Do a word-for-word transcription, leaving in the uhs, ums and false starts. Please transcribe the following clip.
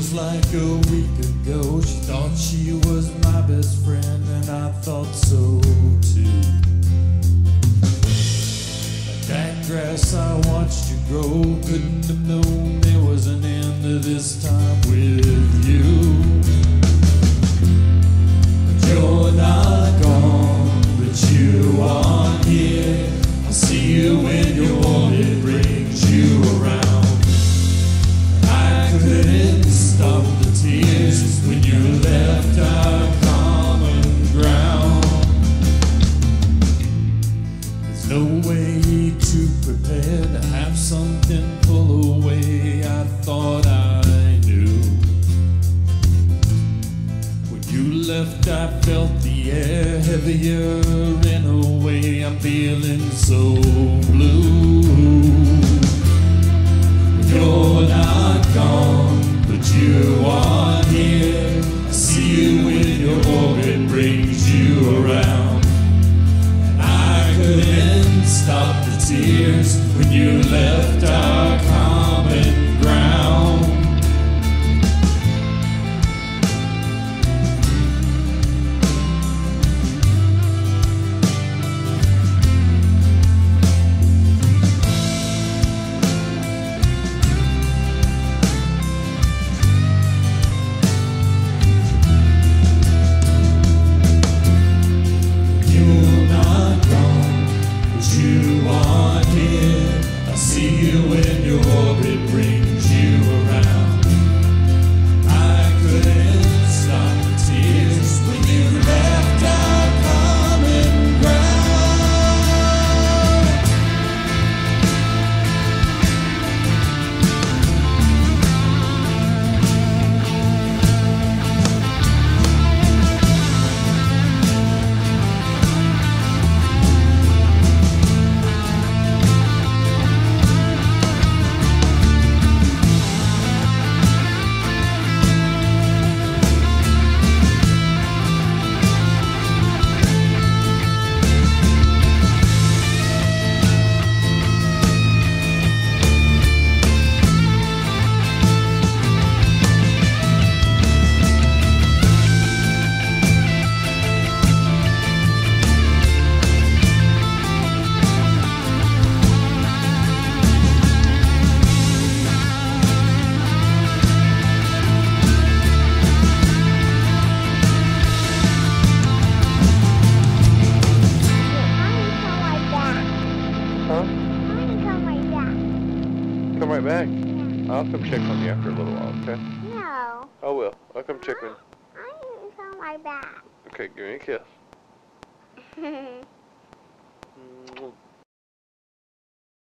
Feels like a week ago. She thought she was my best friend, and I thought so too. Like that grass I watched you grow, couldn't have known there was an end to this time with you. But you're not gone, but you are here. I see you when your orbit brings you around. Couldn't stop the tears when you left our common ground. There's no way to prepare to have something pull away. I thought I knew. When you left I felt the air heavier in a way. I'm feeling so blue. You're not gone, but you are here. I see you when your orbit brings you around. And I couldn't stop the tears when you left our common ground. When your orbit brings you around, I couldn't stop the tears when you left our common ground. Come right back. Yeah. I'll come check on you after a little while, okay? No. I will. I'll come check on you. I didn't come right back. Okay, give me a kiss. Mm.